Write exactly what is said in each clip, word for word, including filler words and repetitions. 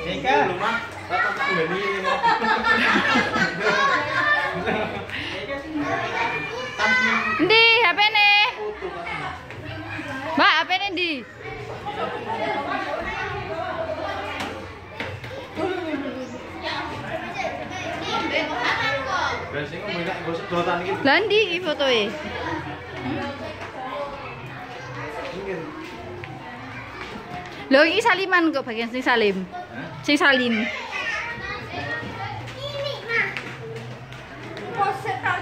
Eka, rumah. Datang ke Bani. Di H P nih. Mbak, H P nih di. Landi foto e. Loh, ini saliman kok bagian sing salim. Sing salim. Ini mah. Pose tahu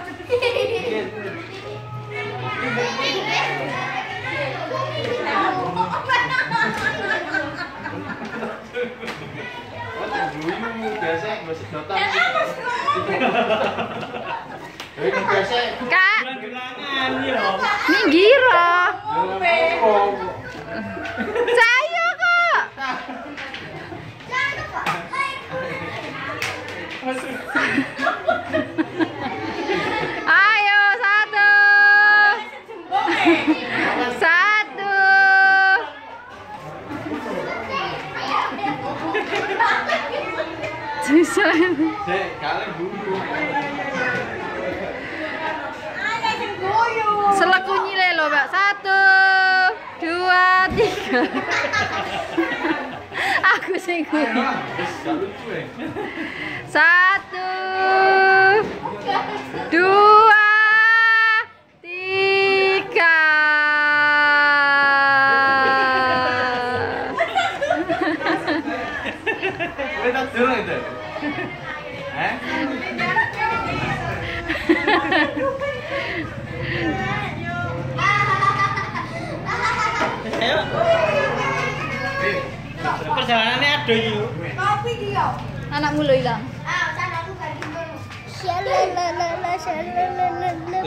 Kak, minggir loh. Saya kok. Ayo satu, satu. Selakunya le lo mbak. Satu, dua, tiga. Aku sing kuning. Satu, dua, tiga. Kita turun itu. Eh? Ayo. Perjalanannya ada yuk. Kopi dia. Anakmu lo hilang. Ah, sana aku gak gitu. Shalalala shalalala.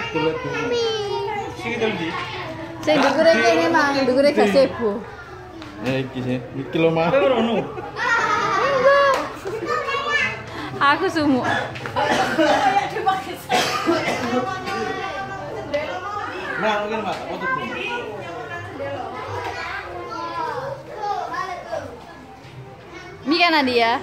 Sini dong di. Sing dukure kene mang, dukure gazebo. Eh, iki sih. Iki lho mah. Rono. Aku sumuk. Nah, mungkin Pak, foto dulu. Mika Nadia.